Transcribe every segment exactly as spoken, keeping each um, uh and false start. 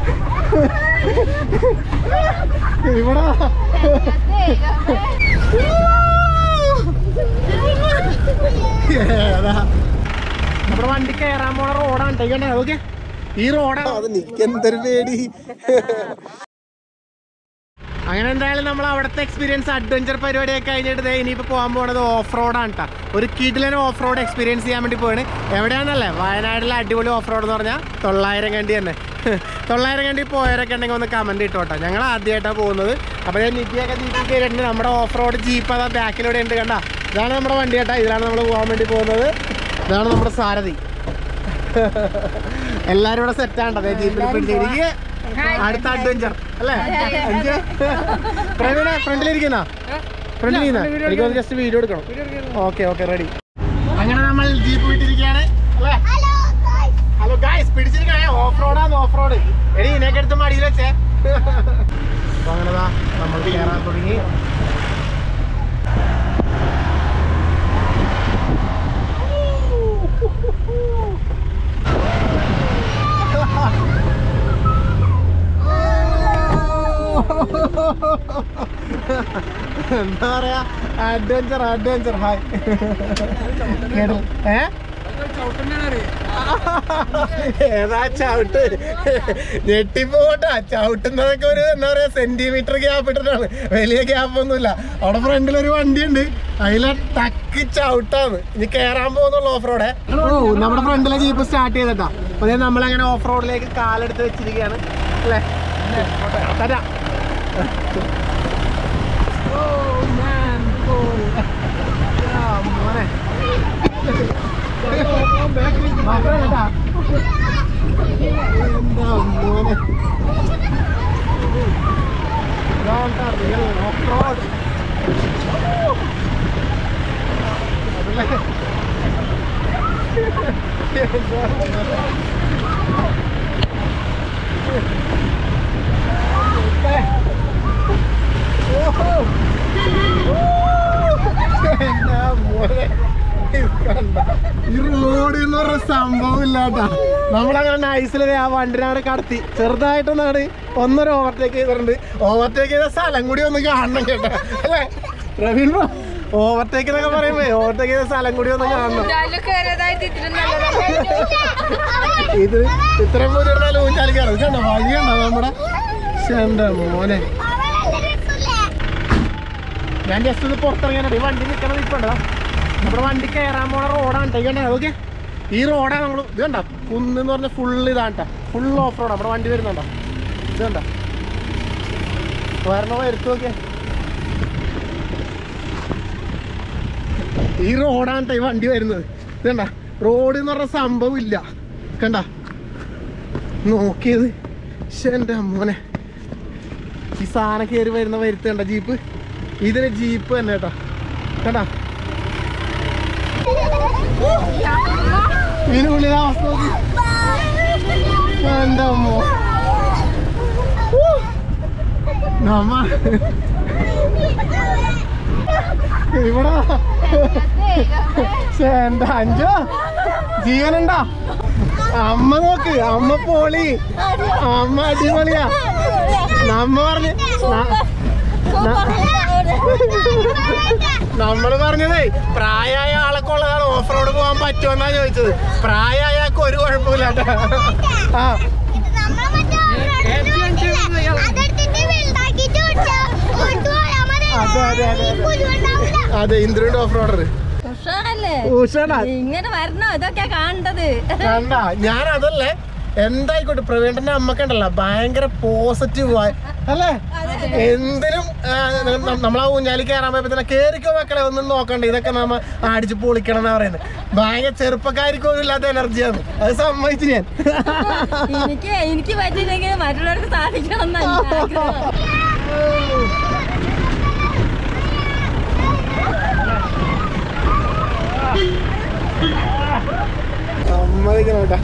ഇവിടെ നമ്മുടെ വണ്ടി കയറാൻ പോണ റോഡാണ് കേട്ടോ. ഓക്കെ, ഈ റോഡാണ്. അത് നിക്കെന്തൊരു പേടി. അങ്ങനെ എന്തായാലും നമ്മൾ അവിടുത്തെ എക്സ്പീരിയൻസ് അഡ്വഞ്ചർ പരിപാടിയൊക്കെ കഴിഞ്ഞിട്ട് ഇനിയിപ്പോൾ പോകാൻ പോകുന്നത് ഓഫ് റോഡാണ് കേട്ടോ. ഒരു കിഡിലിന് ഓഫ് റോഡ് എക്സ്പീരിയൻസ് ചെയ്യാൻ വേണ്ടി പോവാണ്. എവിടെയാണെന്നല്ലേ, വയനാട്ടിലെ അടിപൊളി ഓഫ് റോഡ് എന്ന് പറഞ്ഞാൽ തൊള്ളായിരം കണ്ടി തന്നെ. തൊള്ളായിരം കണ്ടി പോയവരൊക്കെ ഉണ്ടെങ്കിൽ ഒന്ന് കമൻറ്റ് ഇട്ടോട്ടെ. ഞങ്ങൾ ആദ്യമായിട്ടാണ് പോകുന്നത്. അപ്പോൾ ഞാൻ നിധിയൊക്കെ ജീപ്പിൽ കയറിയിട്ടുണ്ട്. നമ്മുടെ ഓഫ് റോഡ് ജീപ്പ് അതാ ബാക്കിലൂടെ ഉണ്ട് കണ്ട. ഇതാണ് നമ്മുടെ വണ്ടി കേട്ടോ. ഇതിലാണ് നമ്മൾ പോകാൻ വേണ്ടി പോകുന്നത്. ഇതാണ് നമ്മുടെ സാരഥി. എല്ലാവരും ഇവിടെ സെറ്റാണ് അതേ ജീപ്പിൽ പിടിച്ചിരിക്കുക. അടുത്ത അഡ്വഞ്ചർ അല്ലേ അഞ്ച് പ്രവീണ ഫ്രണ്ടിലിരിക്കുന്ന ഫ്രണ്ടിലിരിക്കുന്ന എനിക്കൊന്ന് ജസ്റ്റ് വീഡിയോ എടുക്കണം. Okay okay ready. അങ്ങനെ നമ്മൾ ജീപ്പ് വിട്ടിരിക്കുകയാണ് അല്ലേ. ഹലോ ഗായ്സ്, പിടിച്ചിരിക്കണേ. ഓഫ് റോഡാണ് ഓഫ് റോഡ്. എടി ഇതിനൊക്കെ എടുത്ത് മടിയിൽ വെച്ചേ. അപ്പൊ അങ്ങനെതാ നമ്മൾ കയറാൻ തുടങ്ങി. എന്താ പറയാ, അഡ്വഞ്ചർ അഡ്വഞ്ചർ. ഹായ് ഏ ഏതാ ചവിട്ട് ഞെട്ടിപ്പോട്ടാ. ചവിട്ടുന്നതൊക്കെ ഒരു എന്താ പറയാ സെന്റിമീറ്റർ ഗ്യാപ്പ് ഇട്ടിട്ടാണ്, വലിയ ഗ്യാപ്പ് ഒന്നുമില്ല. അവിടെ ഫ്രണ്ടിലൊരു വണ്ടിയുണ്ട്, അതിലെ ടക്ക് ചവിട്ടാണ്. ഇനി കയറാൻ പോകുന്നുള്ള ഓഫ് റോഡേ. ഓ, നമ്മുടെ ഫ്രണ്ടിലെ ജീപ്പ് സ്റ്റാർട്ട് ചെയ്തിട്ടാ. അതെ, നമ്മളങ്ങനെ ഓഫ് റോഡിലേക്ക് കാലെടുത്ത് വെച്ചിരിക്കുകയാണ് അല്ലേ. തരാം. മോനെ എന്താ മോനെ ഓഫ് റോഡ്. ഈ റോഡ് എന്ന് പറഞ്ഞ സംഭവം ഇല്ലാട്ടാ. നമ്മളങ്ങനെ നൈസിലെ ആ വണ്ടിനാട് കടത്തി ചെറുതായിട്ടൊന്നാണ് ഒന്നൊരു ഓവർടേക്ക് ചെയ്തിട്ടുണ്ട്. ഓവർടേക്ക് ചെയ്ത സ്ഥലം കൂടി ഒന്ന് കാണണം കേട്ടോ അല്ലേ പ്രവീൺ? ഓവർടേക്ക് എന്നൊക്കെ പറയുമ്പോ ഓവർടേക്ക് ചെയ്ത സ്ഥലം കൂടി ഒന്ന് കാണണം. ഇത് ഇത്രയും പോലും ഊഞ്ഞാലിക്കാണ് കണ്ടോ, വഴിയുണ്ടോ നമ്മുടെ. എന്റെ മോനെ, ഞാൻ ജസ്റ്റ് ഒന്ന് പുറത്തിറങ്ങാനുണ്ട്. ഈ വണ്ടി നിൽക്കണത് ഇപ്പൊ ഉണ്ടോ, നമ്മുടെ വണ്ടി കയറാൻ പോണ റോഡാണ് കേട്ടോ. ഓക്കെ, ഈ റോഡാണ് നമ്മൾ ഇത് കണ്ട കുന്നെന്ന് പറഞ്ഞ ഫുള്ള് ഇതാണ് കേട്ടോ. Full off road. നമ്മുടെ വണ്ടി വരുന്നുണ്ടോ, ഇത് കണ്ട വരണ വരുത്തു നോക്കിയാ. ഈ റോഡാണ് കേട്ടോ ഈ വണ്ടി വരുന്നത്. ഇത് കണ്ട റോഡ് എന്ന് പറഞ്ഞ സംഭവം ഇല്ല കണ്ട. നോക്കിയത് എൻ്റെ മോനെ, ഈ സാധനം കയറി വരുന്ന വരുത്ത് കണ്ട ജീപ്പ്. ഇതിന് ജീപ്പ് തന്നെ കേട്ടോ കണ്ട. ഇതിനുള്ളിൽ അവസ്ഥ നോക്കി എൻ്റെ അമ്മോ. നമ്മ ഇവിടെ എൻ്റെ അഞ്ചോ ജീവനുണ്ടോ? അമ്മ നോക്ക്, അമ്മ പോളി, അമ്മ അടിപൊളിയാ. നമ്മ പറഞ്ഞ് നമ്മള് പറഞ്ഞതേ പ്രായമായ ആളൊക്കെ ഉള്ളതാണ് ഓഫ് റോഡ് പോകാൻ പറ്റുമെന്നാ ചോദിച്ചത്. പ്രായമായ ആൾക്ക് ഒരു കുഴപ്പമില്ല കേട്ടോ. ആ അതെ അതെ അതെ അതെ ഇന്ദ്രന്റെ ഓഫ് റോഡർ ഇങ്ങനെ വരണോ, ഇതൊക്കെ കാണേണ്ടത് കണ്ട. ഞാൻ അതല്ലേ എന്തായിക്കോട്ടെ, പ്രവീണിന്റെ അമ്മക്കുണ്ടല്ലോ ഭയങ്കര പോസിറ്റീവ് അല്ലേ. എന്തിനും നമ്മളാ ഊഞ്ഞാലി കയറാൻ പോയപ്പോ തന്നെ കേറിക്കോ മക്കളെ ഒന്നും നോക്കണ്ട, ഇതൊക്കെ നമ്മ അടിച്ച് പൊളിക്കണം എന്നാ പറയുന്നത്. ഭയങ്കര ചെറുപ്പക്കാർക്ക് പോലും ഇല്ലാത്ത എനർജിയാണ്. അത് സമ്മതിച്ചു ഞാൻ. എനിക്ക് എനിക്ക് പറ്റിയില്ലെങ്കിൽ മറ്റുള്ളവർക്ക് സാധിക്കണം. സമ്മതിക്കണം കേട്ടാ.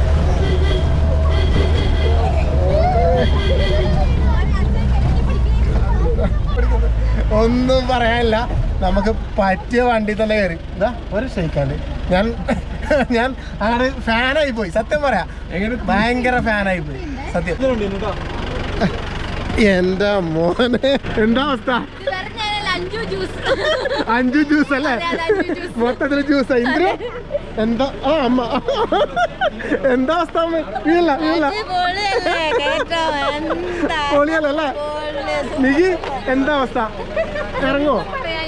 ഒന്നും പറയാനില്ല, നമുക്ക് പറ്റിയ വണ്ടി തന്നെ കയറി. ഇതാ ഒരു ഷെയ്ക്കാണ്ട് ഞാൻ ഞാൻ അങ്ങനെ ഫാനായി പോയി. സത്യം പറയാം, ഭയങ്കര ഫാനായി പോയി. സത്യം. എന്താ മോനെ, എന്താ അവസ്ഥ? അഞ്ചു ജ്യൂസ് അല്ലേ? മൊത്തത്തില് ജ്യൂസാ. ഇന്ദ്ര എന്താ? ആ അമ്മ എന്താ അവസ്ഥ? വീഴല്ല വീഴല്ല പൊളിയല്ലേ? നിജി എന്താ അവസ്ഥ? ഇറങ്ങോ?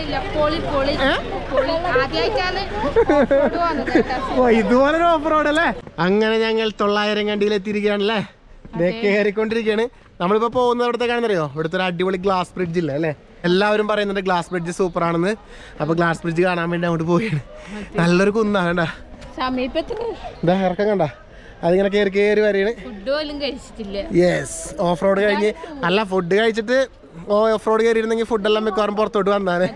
ഇതുപോലെ ഓഫ് റോഡ് അല്ലേ? അങ്ങനെ ഞങ്ങൾ തൊള്ളായിരം കണ്ടിയിൽ എത്തിയിരിക്കുകയാണല്ലേ. കയറിക്കൊണ്ടിരിക്കുകയാണ്. നമ്മളിപ്പോ പോകുന്നത് ഇവിടുത്തെ കാണുന്നറിയോ? ഇവിടുത്തെ ഒരു അടിപൊളി ഗ്ലാസ് ബ്രിഡ്ജ് ഇല്ല അല്ലേ? എല്ലാവരും പറയുന്നുണ്ട് ഗ്ലാസ് ബ്രിഡ്ജ് സൂപ്പർ ആണെന്ന്. അപ്പൊ ഗ്ലാസ് ബ്രിഡ്ജ് കാണാൻ വേണ്ടി അങ്ങോട്ട് പോവുകയാണ്. നല്ലൊരു കുന്നാ കണ്ട, എന്താ ഇറക്കം കണ്ട, അതിങ്ങനെ കയറി കയറി വരെയാണ്. യെസ്, ഓഫ് റോഡ് കഴിഞ്ഞ് അല്ല ഫുഡ് കഴിച്ചിട്ട് ഓഫ് റോഡ് കയറിയിരുന്നെങ്കിൽ ഫുഡെല്ലാം മിക്കവാറും പുറത്തോട്ട് വന്നാണ്.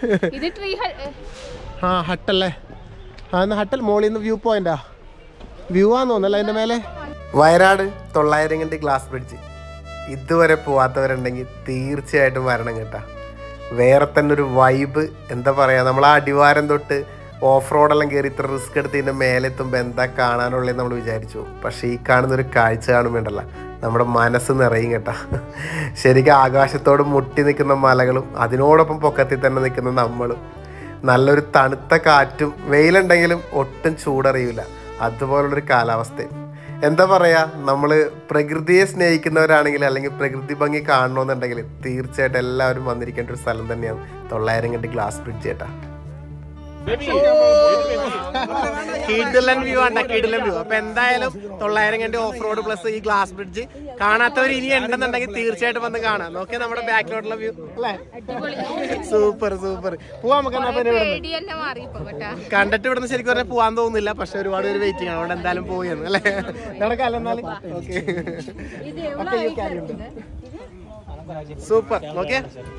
ആ ഹട്ടല്ലേ? ആ ഹട്ടൽ മോളിൽ നിന്ന് വ്യൂ പോയിന്റാ, വ്യൂ ആന്ന് തോന്നല്ലേ അതിന്റെ മേലെ. വയനാട് തൊള്ളായിരം കണ്ടി ഗ്ലാസ് ബ്രിഡ്ജ് ഇതുവരെ പോവാത്തവരുണ്ടെങ്കിൽ തീർച്ചയായിട്ടും വരണം കേട്ടാ. വേറെ തന്നെ ഒരു വൈബ്. എന്താ പറയുക, നമ്മൾ ആ അടിവാരം തൊട്ട് ഓഫ് റോഡെല്ലാം കയറി ഇത്ര റിസ്ക് എടുത്ത് ഇതിൻ്റെ മേലെത്തുമ്പോൾ എന്താ കാണാനുള്ളതെന്ന് നമ്മൾ വിചാരിച്ചു. പക്ഷേ ഈ കാണുന്നൊരു കാഴ്ച കാണുമ്പോണ്ടല്ല നമ്മുടെ മനസ്സ് നിറയും കേട്ടാ. ശരിക്കും ആകാശത്തോട് മുട്ടി നിൽക്കുന്ന മലകളും അതിനോടൊപ്പം പൊക്കത്തിൽ തന്നെ നിൽക്കുന്ന നമ്മളും, നല്ലൊരു തണുത്ത കാറ്റും, വെയിലുണ്ടെങ്കിലും ഒട്ടും ചൂടറിയില്ല, അതുപോലുള്ളൊരു കാലാവസ്ഥയും. എന്താ പറയുക, നമ്മൾ പ്രകൃതിയെ സ്നേഹിക്കുന്നവരാണെങ്കിൽ അല്ലെങ്കിൽ പ്രകൃതി ഭംഗി കാണണമെന്നുണ്ടെങ്കിൽ തീർച്ചയായിട്ടും എല്ലാവരും വന്നിരിക്കേണ്ട ഒരു സ്ഥലം തന്നെയാണ് തൊള്ളായിരം കണ്ടി ഗ്ലാസ് ബ്രിഡ്ജ് ചേട്ടാ. കിടിലൻ വ്യൂ ആണ്, കിടിലൻ വ്യൂ. അപ്പൊ എന്തായാലും തൊള്ളായിരം കണ്ടി ഓഫ് റോഡ് പ്ലസ് ഈ ഗ്ലാസ് ബ്രിഡ്ജ് കാണാത്തവർ ഇനി ഉണ്ടെന്നുണ്ടെങ്കിൽ തീർച്ചയായിട്ടും വന്ന് കാണാം. നോക്കിയാൽ നമ്മുടെ ബാക്കിലോട്ടുള്ള വ്യൂ അല്ലേ? Super super. പോവാൻ നമുക്ക് കണ്ടിട്ട് ഇവിടുന്ന് ശരിക്കും പറഞ്ഞാൽ പോവാൻ തോന്നുന്നില്ല, പക്ഷെ ഒരുപാട് പേര് വെയിറ്റിംഗ് ആണ്. അവിടെ എന്തായാലും പോയെന്ന് അല്ലേ? നടക്കാല്ലോ എന്നാലും. Okay super. ഓക്കെ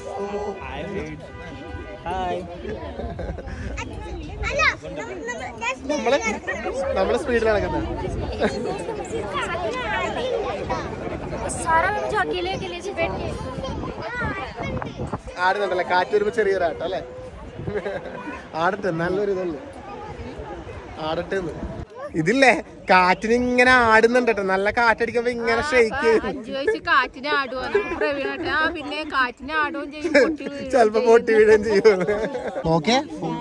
നമ്മള് നമ്മള് സ്പീഡിൽ നടക്കുന്ന ആടുന്നുണ്ടല്ലേ? കാറ്റ് വരുമ്പോ ചെറിയൊരാട്ടോ അല്ലേ? ആടട്ടെ, നല്ലൊരു ഇതുള്ളു, ആടട്ടെ. ഇതില്ലേ കാറ്റിന് ഇങ്ങനെ ആടുന്നുണ്ട് കേട്ടോ, നല്ല കാറ്റടിക്കുമ്പോ ഇങ്ങനെ ഷെയ്ക്ക് ചെലപ്പോ പൊട്ടി വീഴുകയും ചെയ്യും. ഓക്കെ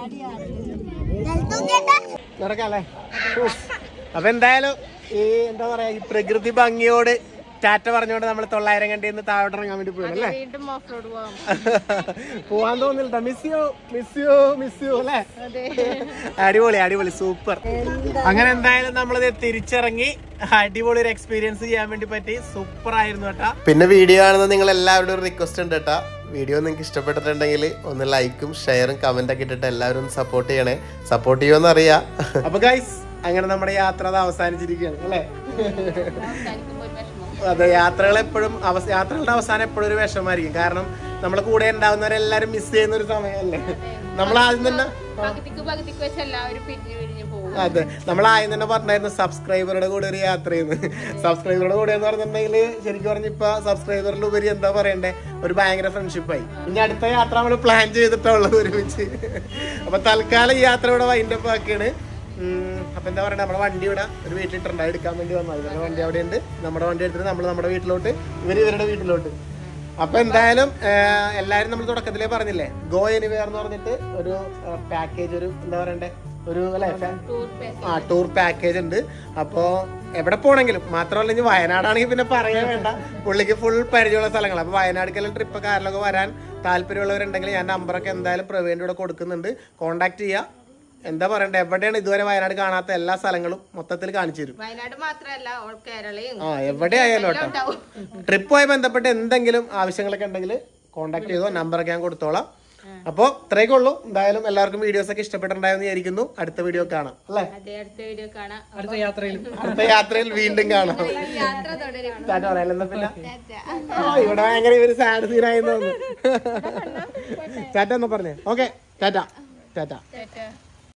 നടക്കാല്ലേ? അപ്പൊ എന്തായാലും ഈ എന്താ പറയാ ഈ പ്രകൃതി ഭംഗിയോട് ടാറ്റ പറഞ്ഞോണ്ട് നമ്മൾ തൊള്ളായിരം കണ്ടിന്ന് താഴോട്ട് ഇറങ്ങാൻ വേണ്ടി പോയല്ലേ? പോവാൻ തോന്നില്ല. Miss you miss you miss you അല്ലേ? അടിപൊളി അടിപൊളി സൂപ്പർ. അങ്ങനെ എന്തായാലും നമ്മളിത് തിരിച്ചിറങ്ങി അടിപൊളി ഒരു എക്സ്പീരിയൻസ് ചെയ്യാൻ വേണ്ടി പറ്റി. സൂപ്പർ ആയിരുന്നു കേട്ടാ. പിന്നെ വീഡിയോ കാണുന്ന നിങ്ങൾ എല്ലാവരുടെയും ഒരു റിക്വസ്റ്റ് ഉണ്ട് കേട്ടാ, വീഡിയോ നിങ്ങൾക്ക് ഇഷ്ടപ്പെട്ടിട്ടുണ്ടെങ്കിൽ ഒന്ന് ലൈക്കും ഷെയറും കമന്റ് ഒക്കെ ഇട്ടിട്ട് എല്ലാവരും സപ്പോർട്ട് ചെയ്യണേ. സപ്പോർട്ട് ചെയ്യുമെന്ന് അറിയാം. അപ്പൊ ഗൈസ് അങ്ങനെ നമ്മുടെ യാത്ര അത് അവസാനിച്ചിരിക്കുകയാണ് അല്ലേ? അതെ, യാത്രകൾ എപ്പോഴും യാത്രകളുടെ അവസാനം എപ്പോഴും ഒരു വിഷമമായിരിക്കും. കാരണം നമ്മളെ കൂടെ ഉണ്ടാവുന്നവരെല്ലാരും മിസ് ചെയ്യുന്ന ഒരു സമയമല്ലേ? നമ്മൾ ആദ്യം തന്നെ അതെ നമ്മൾ ആദ്യം തന്നെ പറഞ്ഞായിരുന്നു സബ്സ്ക്രൈബറുടെ കൂടെ ഒരു യാത്ര ചെയ്യുന്നത്. സബ്സ്ക്രൈബറുടെ കൂടെ എന്ന് പറഞ്ഞിട്ടുണ്ടെങ്കിൽ ശരിക്കും പറഞ്ഞ ഇപ്പൊ സബ്സ്ക്രൈബറിലുപരി എന്താ പറയണ്ടേ, ഒരു ഭയങ്കര ഫ്രണ്ട്ഷിപ്പായി. ഇനി അടുത്ത യാത്ര നമ്മൾ പ്ലാൻ ചെയ്തിട്ടുള്ളത് ഒരുമിച്ച്. അപ്പൊ തൽക്കാലം ഈ യാത്ര ഇവിടെ വൈൻഡപ്പ് ആക്കിയാണ്. അപ്പൊ എന്താ പറയുക, നമ്മുടെ വണ്ടി ഇവിടെ ഒരു വീട്ടിലിട്ടുണ്ടായി എടുക്കാൻ വേണ്ടി വന്നത്. ഇവരുടെ വണ്ടി അവിടെ ഉണ്ട്, നമ്മുടെ വണ്ടി എടുത്തിട്ട് നമ്മൾ നമ്മുടെ വീട്ടിലോട്ട്, ഇവർ ഇവരുടെ വീട്ടിലോട്ട്. അപ്പൊ എന്തായാലും എല്ലാവരും നമ്മൾ തുടക്കത്തിലേ പറഞ്ഞില്ലേ ഗോ എനിവെയർ എന്ന് പറഞ്ഞിട്ട് ഒരു പാക്കേജ്, ഒരു എന്താ പറയണ്ടേ, ഒരു അല്ലെ ആ ടൂർ പാക്കേജ് ഉണ്ട്. അപ്പോൾ എവിടെ പോകണമെങ്കിലും, മാത്രമല്ല ഇനി വയനാടാണെങ്കിൽ പിന്നെ പറയാൻ വേണ്ട, പുള്ളിക്ക് ഫുൾ പരിചയമുള്ള സ്ഥലങ്ങൾ. അപ്പോൾ വയനാട്ടിലെല്ലാം ട്രിപ്പ് കാറിലൊക്കെ വരാൻ താല്പര്യമുള്ളവരുണ്ടെങ്കിൽ ഞാൻ നമ്പറൊക്കെ എന്തായാലും പ്രവീണിൻ്റെ കൂടെ കൊടുക്കുന്നുണ്ട്, കോൺടാക്ട് ചെയ്യുക. എന്താ പറയണ്ടേ, എവിടെയാണ് ഇതുവരെ വയനാട് കാണാത്ത എല്ലാ സ്ഥലങ്ങളും മൊത്തത്തിൽ കാണിച്ചു തരും. വയനാട് മാത്രമല്ല ആ എവിടെ ആയാലും കേട്ടോ. ട്രിപ്പുമായി ബന്ധപ്പെട്ട് എന്തെങ്കിലും ആവശ്യങ്ങളൊക്കെ ഉണ്ടെങ്കിൽ കോൺടാക്ട് ചെയ്തോ, നമ്പറൊക്കെ ഞാൻ കൊടുത്തോളാം. അപ്പോൾ ഇത്രയൊക്കെ ഉള്ളൂ. എന്തായാലും എല്ലാവർക്കും വീഡിയോസ് ഒക്കെ ഇഷ്ടപ്പെട്ടിട്ടുണ്ടായെന്ന് വിചാരിക്കുന്നു. അടുത്ത വീഡിയോ കാണാം അല്ലേ? അടുത്ത യാത്രയിൽ അടുത്ത യാത്രയിൽ വീണ്ടും കാണാം. ടാറ്റ പറയാലെന്താ പിന്നെ ഇവിടെ ഭയങ്കര ഇവര് സാഡ് സീനായെന്ന് തോന്നുന്നു. ടാറ്റ എന്നാ പറഞ്ഞേ. Okay tata Tata.